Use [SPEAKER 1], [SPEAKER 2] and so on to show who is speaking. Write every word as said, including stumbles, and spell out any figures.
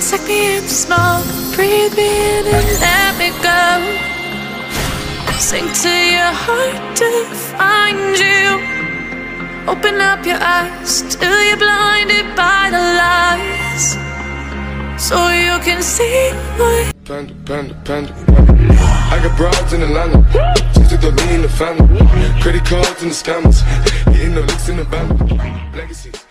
[SPEAKER 1] Suck me in the smoke, breathe me in and let me go. Sink to your heart to find you. Open up your eyes till you're blinded by the lies, so you can see what.
[SPEAKER 2] Panda, panda, panda, panda. I got broads in Atlanta, just to throw me in the family. Credit cards and the scammers, hitting the licks in the band. Legacies.